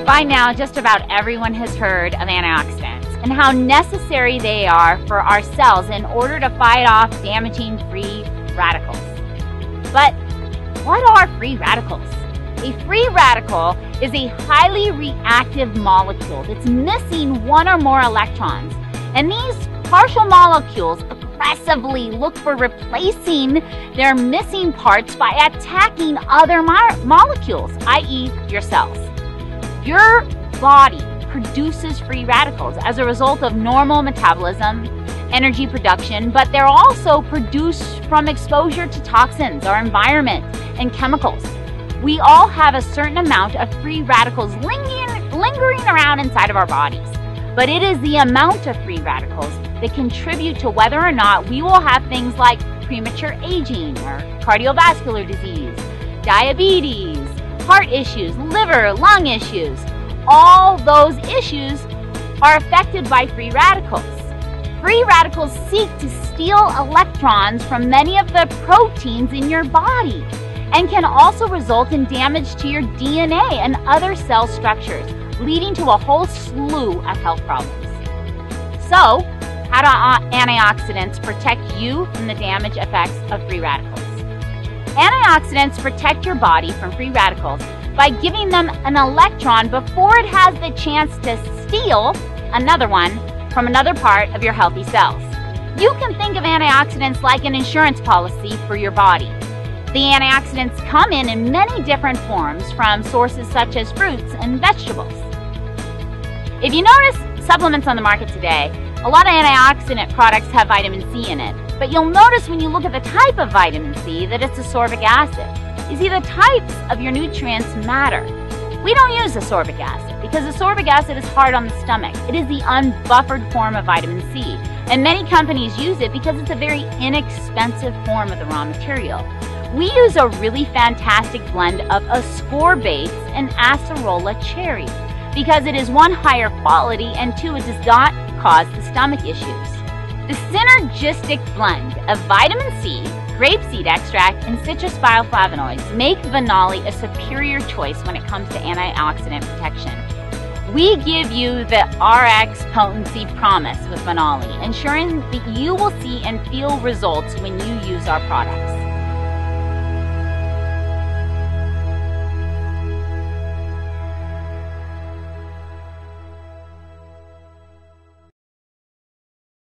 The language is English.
By now, just about everyone has heard of antioxidants and how necessary they are for our cells in order to fight off damaging free radicals. But what are free radicals? A free radical is a highly reactive molecule that's missing one or more electrons. And these partial molecules aggressively look for replacing their missing parts by attacking other molecules, i.e. your cells. Your body produces free radicals as a result of normal metabolism, energy production, but they're also produced from exposure to toxins, our environment, and chemicals. We all have a certain amount of free radicals lingering around inside of our bodies, but it is the amount of free radicals that contribute to whether or not we will have things like premature aging or cardiovascular disease, diabetes, heart issues, liver, lung issues. All those issues are affected by free radicals. Free radicals seek to steal electrons from many of the proteins in your body and can also result in damage to your DNA and other cell structures, leading to a whole slew of health problems. So, how do antioxidants protect you from the damage effects of free radicals? Antioxidants protect your body from free radicals by giving them an electron before it has the chance to steal another one from another part of your healthy cells. You can think of antioxidants like an insurance policy for your body. The antioxidants come in many different forms from sources such as fruits and vegetables. If you notice supplements on the market today, a lot of antioxidant products have vitamin C in it. But you'll notice when you look at the type of vitamin C that it's ascorbic acid. You see, the types of your nutrients matter. We don't use ascorbic acid because ascorbic acid is hard on the stomach. It is the unbuffered form of vitamin C. And many companies use it because it's a very inexpensive form of the raw material. We use a really fantastic blend of ascorbates and acerola cherry because it is one, higher quality, and two, it does not cause the stomach issues. The synergistic blend of vitamin C, grapeseed extract, and citrus bioflavonoids make Venali a superior choice when it comes to antioxidant protection. We give you the RX potency promise with Venali, ensuring that you will see and feel results when you use our products.